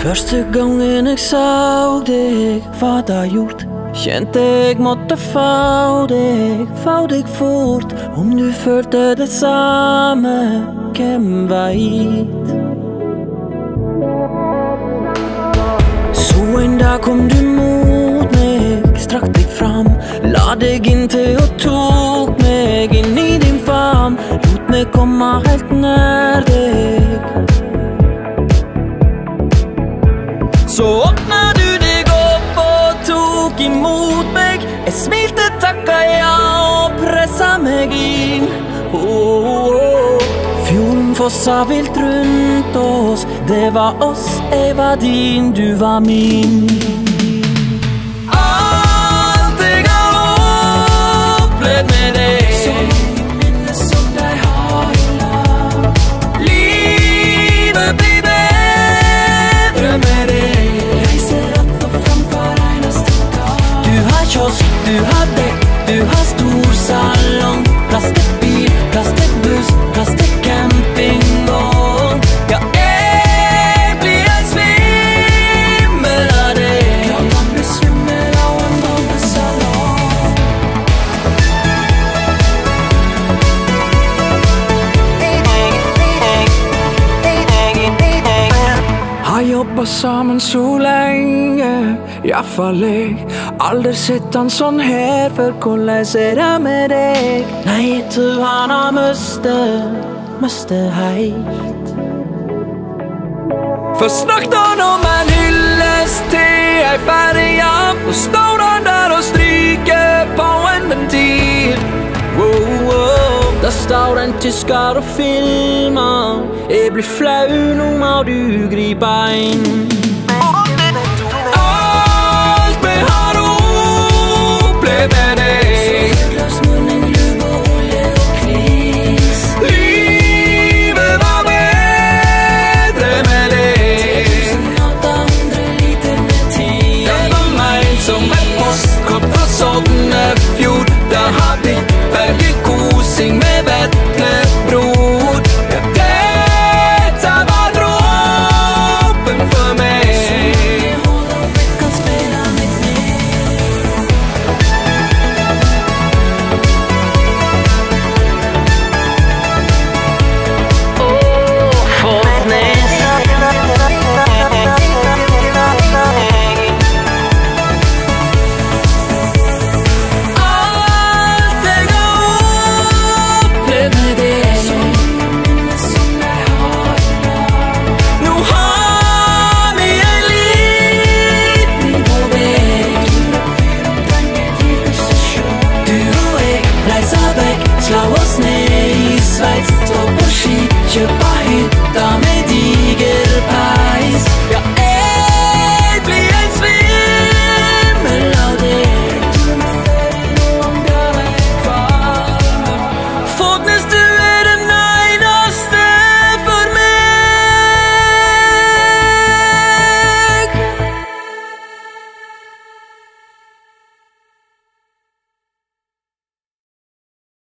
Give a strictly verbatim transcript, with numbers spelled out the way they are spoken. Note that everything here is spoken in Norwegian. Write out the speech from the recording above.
Første gangen jeg så deg, var det gjort. Kjente jeg måtte få deg, få deg fort. Om du følte det samme, hvem vet? Så en dag kom du mot meg, strakk deg fram, la deg inntil og tok meg inn i din favn, lot meg komme helt nær deg. Så åpna du deg opp og tok imot meg. Jeg smilte, takka ja og pressa meg inn. oh, oh, oh. Fjorden fossa vilt rundt oss. Det var oss, jeg var din, du var min. Alt jeg har opplevd med deg, så minne som deg har i lag. Livet blir bedre med deg. Du har dekk, du har stor salong, plass til bil, plass til buss, plass til campingvogn. Ja, jeg blir en svimmel av deg. Ja, man blir svimmel av en barnesalong. Har jobbet sammen så lenge, i hvert fall jeg. Aldri sett han sånn her, for hvordan er det med deg? Nei, jeg tror han har mistet, mistet helt. For snakket han om en hylles til ei Ferjao, og står han der og stryker på en ventil. Wow, wow. Der står en tysker og filmer. Jeg blir flau, nå må du gripe inn.